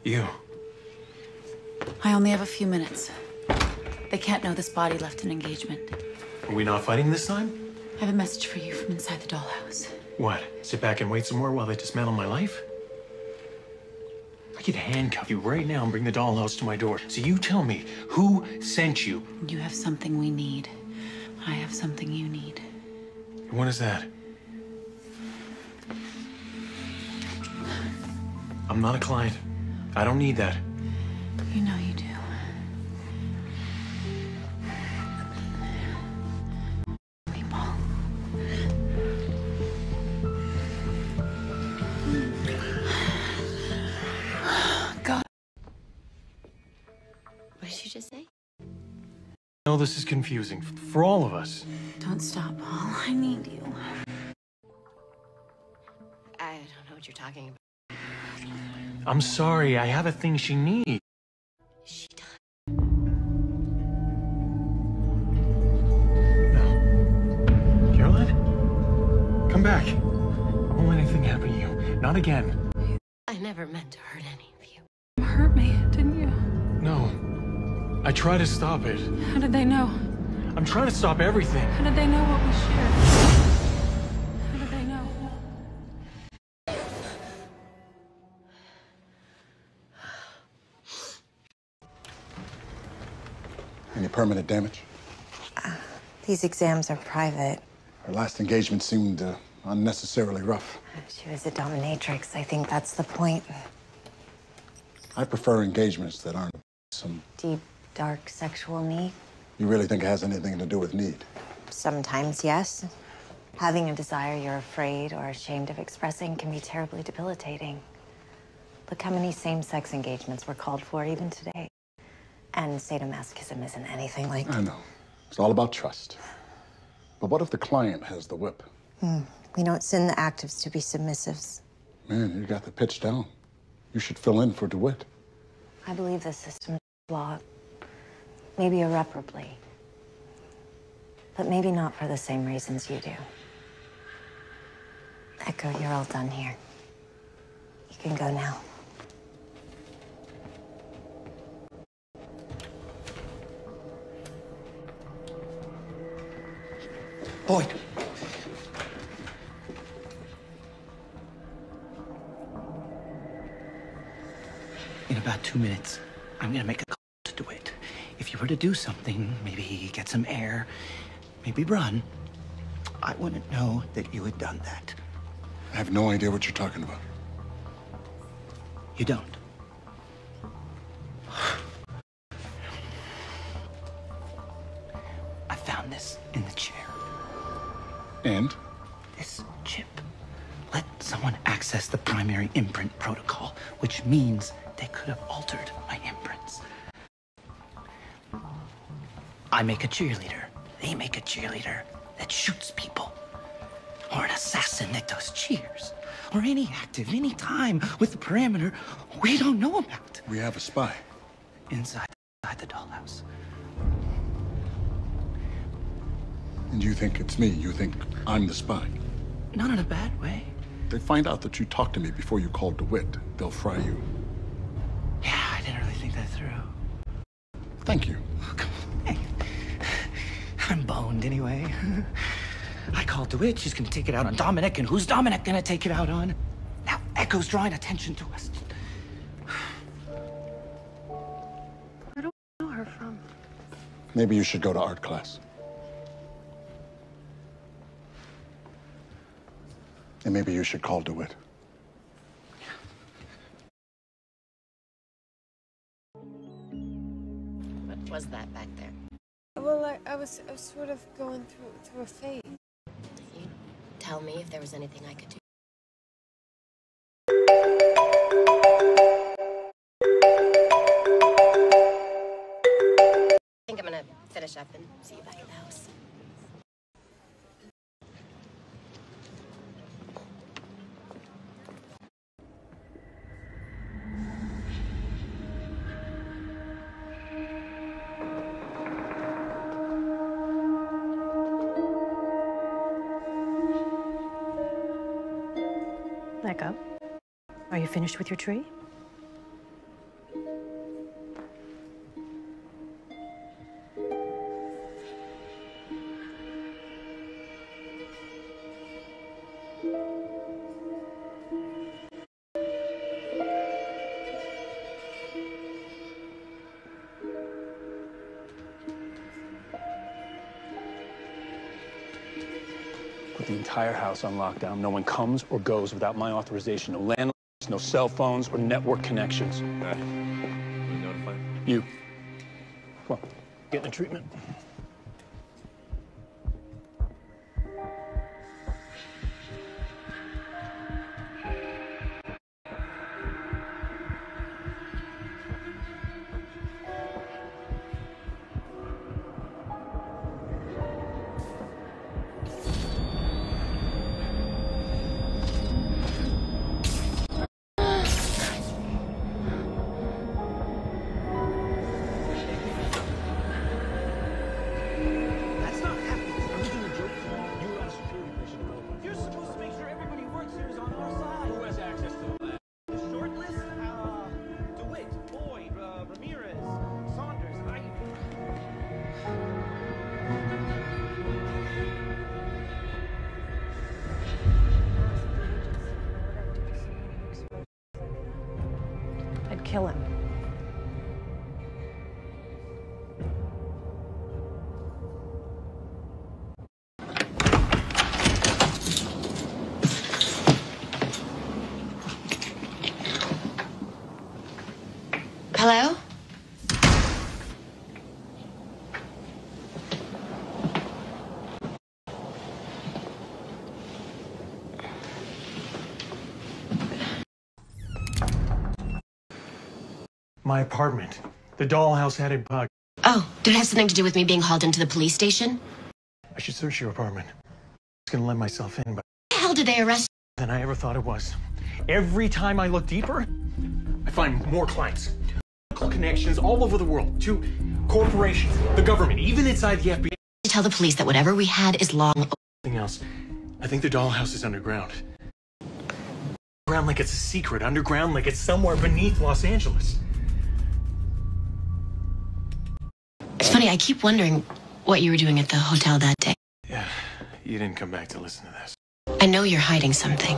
You. I only have a few minutes. They can't know this body left an engagement. Are we not fighting this time? I have a message for you from inside the dollhouse. What? Sit back and wait some more while they dismantle my life? I could handcuff you right now and bring the dollhouse to my door. So you tell me, who sent you? You have something we need. I have something you need. What is that? I'm not a client. I don't need that. You know you do. People. God. What did you just say? I know this is confusing for all of us. Don't stop, Paul. I need you. I don't know what you're talking about. I'm sorry, I have a thing she needs. She done. No. Caroline? Come back. I won't let anything happen to you. Not again. I never meant to hurt any of you. You hurt me, didn't you? No. I try to stop it. How did they know? I'm trying to stop everything. How did they know what we shared? How did they know? Any permanent damage? These exams are private. Her last engagement seemed unnecessarily rough. She was a dominatrix. I think that's the point. I prefer engagements that aren't some... Deep, dark sexual need? You really think it has anything to do with need? Sometimes, yes. Having a desire you're afraid or ashamed of expressing can be terribly debilitating. Look how many same-sex engagements were called for even today. And sadomasochism isn't anything like... I know. It's all about trust. But what if the client has the whip? We don't send the actives to be submissives. Man, you got the pitch down. You should fill in for Dewit. I believe the system is flawed. Maybe irreparably. But maybe not for the same reasons you do. Echo, you're all done here. You can go now. Boyd. In about 2 minutes, I'm gonna make a call to Dewit. If you were to do something, maybe get some air, maybe run, I wouldn't know that you had done that. I have no idea what you're talking about. You don't. I found this in the chair. And? This chip let someone access the primary imprint protocol, which means they could have altered my imprints. I make a cheerleader. They make a cheerleader that shoots people. Or an assassin that does cheers. Or any active, any time with a parameter we don't know about. We have a spy. Inside the dollhouse. And you think it's me? You think I'm the spy? Not in a bad way. They find out that you talked to me before you called Dewit. They'll fry you. Yeah, I didn't really think that through. Thank you. Oh, come on. Hey. I'm boned anyway. I called Dewit. She's gonna take it out on Dominic, and who's Dominic gonna take it out on? Now Echo's drawing attention to us. Where do I know her from? Maybe you should go to art class. And maybe you should call Dewit. What was that back there? Well, I was sort of going through a phase. You'd tell me if there was anything I could do. I think I'm gonna finish up and see you back at the house. Echo, are you finished with your tree? entire house on lockdown. No one comes or goes without my authorization. No landlines, no cell phones, or network connections. You notify? You. Well, getting the treatment. I'd kill him. Hello? My apartment. The dollhouse had a bug. Oh, did it have something to do with me being hauled into the police station? I should search your apartment. I was gonna let myself in, but Why the hell did they arrest than I ever thought it was. Every time I look deeper, I find more clients. Connections all over the world to corporations, the government, even inside the FBI. to tell the police that whatever we had is long over? Anything else? I think the dollhouse is underground. Underground like it's a secret. Underground like it's somewhere beneath Los Angeles. It's funny, I keep wondering what you were doing at the hotel that day. Yeah, you didn't come back to listen to this. I know you're hiding something.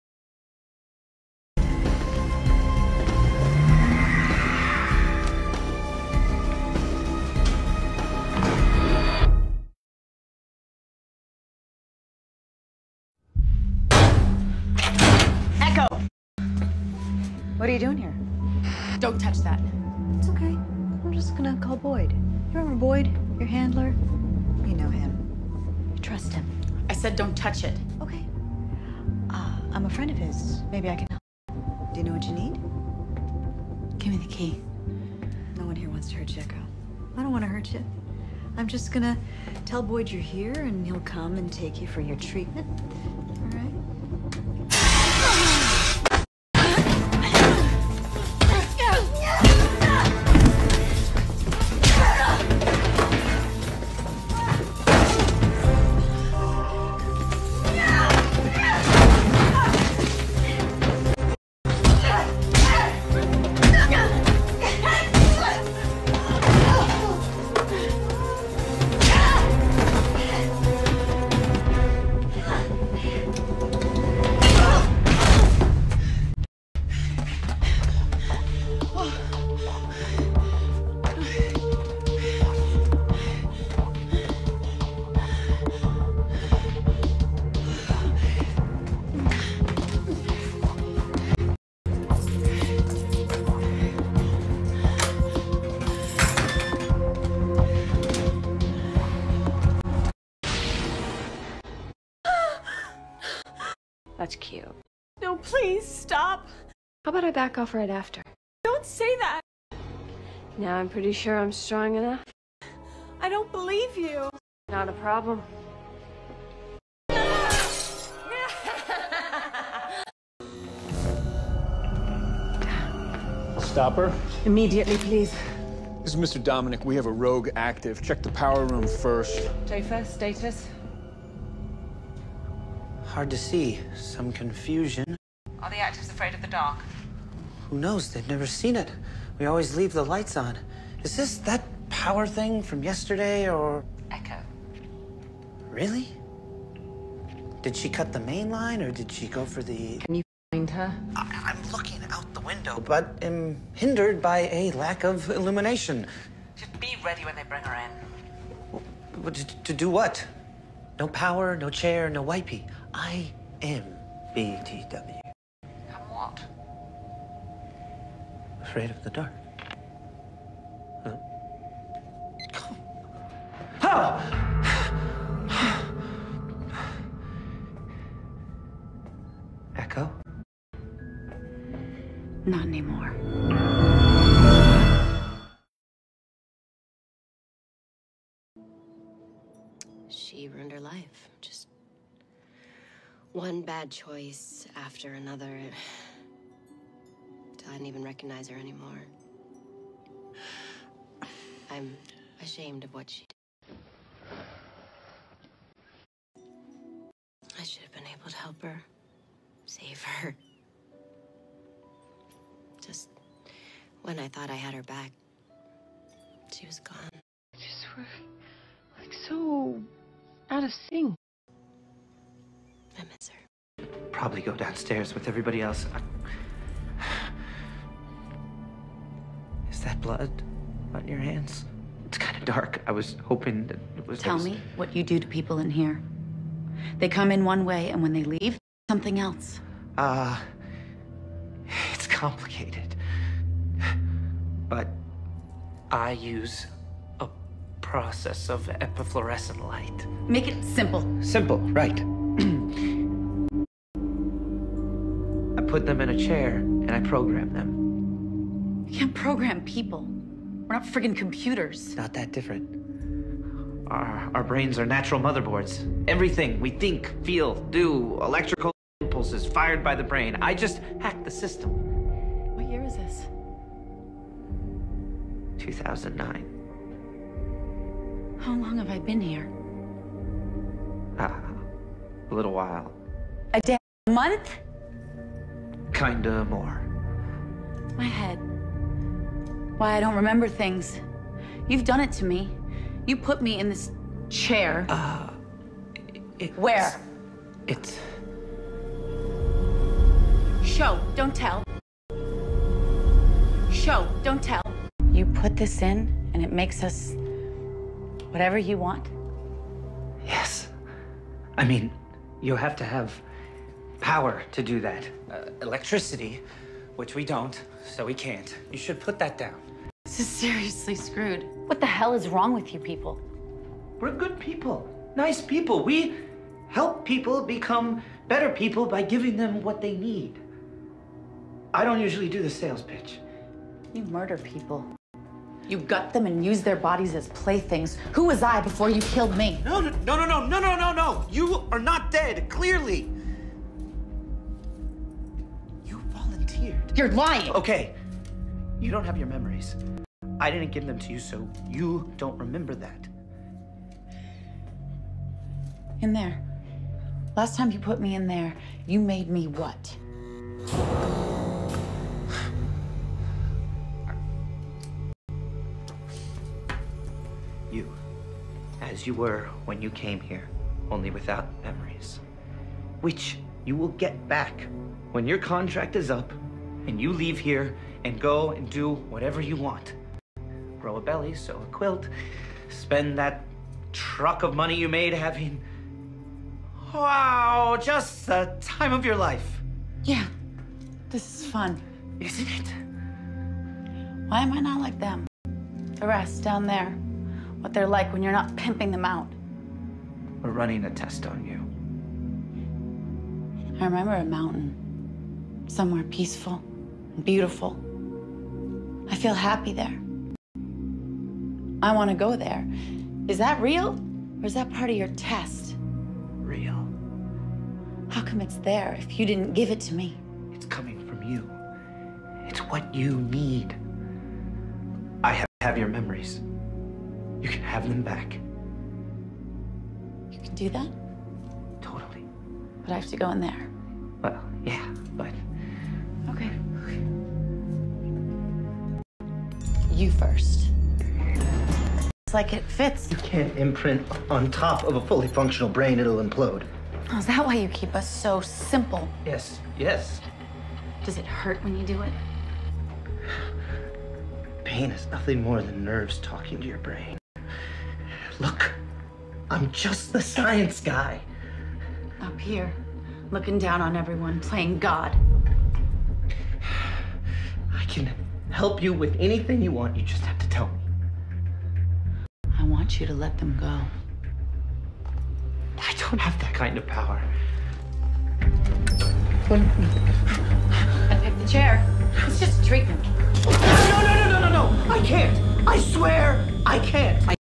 Echo! What are you doing here? Don't touch that. It's okay. I'm just gonna call Boyd. You remember Boyd? Your handler? You know him. You trust him. I said don't touch it. Okay. I'm a friend of his. Maybe I can help. Do you know what you need? Give me the key. No one here wants to hurt you, Echo. I don't want to hurt you. I'm just gonna tell Boyd you're here and he'll come and take you for your treatment. All right? That's cute. No, please, stop. How about I back off right after? Don't say that. Now I'm pretty sure I'm strong enough. I don't believe you. Not a problem. Stop her. Immediately, please. This is Mr. Dominic. We have a rogue active. Check the power room first. Topher, status? Hard to see. Some confusion. Are the actives afraid of the dark? Who knows? They've never seen it. We always leave the lights on. Is this that power thing from yesterday, or... Echo. Really? Did she cut the main line, or did she go for the... Can you find her? I'm looking out the window, but am hindered by a lack of illumination. Just be ready when they bring her in. To do what? No power, no chair, no wipey. I am BTW. I'm what? Afraid of the dark. Huh? Oh! Echo? Not anymore. She ruined her life. Just one bad choice after another. Till I didn't even recognize her anymore. I'm ashamed of what she did. I should have been able to help her. Save her. Just when I thought I had her back, she was gone. Just were like so out of sync. I miss her. Probably go downstairs with everybody else. Is that blood on your hands? It's kind of dark. I was hoping that it was... Tell me what you do to people in here. They come in one way, and when they leave, something else. It's complicated. But I use a process of epifluorescent light. Make it simple. Simple, right. I put them in a chair, and I program them. You can't program people. We're not friggin' computers. It's not that different. Our brains are natural motherboards. Everything we think, feel, do, electrical impulses fired by the brain. I just hacked the system. What year is this? 2009. How long have I been here? A little while. A damn month? Kinda more. My head. Why I don't remember things. You've done it to me. You put me in this chair. Where? It's... Show, don't tell. Show, don't tell. You put this in, and it makes us whatever you want? Yes. I mean, you have to have power to do that. Electricity, which we don't, so we can't. You should put that down. This is seriously screwed. What the hell is wrong with you people? We're good people, nice people. We help people become better people by giving them what they need. I don't usually do the sales pitch. You murder people. You gut them and use their bodies as playthings. Who was I before you killed me? No. You are not dead, clearly. You volunteered. You're lying. Okay, you don't have your memories. I didn't give them to you, so you don't remember that. In there. Last time you put me in there, you made me what? You, as you were when you came here, only without memories, which you will get back when your contract is up and you leave here and go and do whatever you want. Grow a belly, sew a quilt, spend that truck of money you made having, wow, just the time of your life. Yeah, this is fun. Isn't it? Why am I not like them? The rest down there. What they're like when you're not pimping them out. We're running a test on you. I remember a mountain. Somewhere peaceful and beautiful. I feel happy there. I want to go there. Is that real? Or is that part of your test? Real. How come it's there if you didn't give it to me? It's coming from you. It's what you need. I have your memories. You can have them back. You can do that? Totally. But I have to go in there. Well, yeah, but... Okay. You first. It's like it fits. You can't imprint on top of a fully functional brain, it'll implode. Oh, is that why you keep us so simple? Yes. Does it hurt when you do it? Pain is nothing more than nerves talking to your brain. Look, I'm I'm just the science guy. Up here, looking down on everyone, playing God. I can help you with anything you want. You just have to tell me. I want you to let them go. I don't have that kind of power. I picked the chair. It's just a treatment. No! I can't. I swear I can't.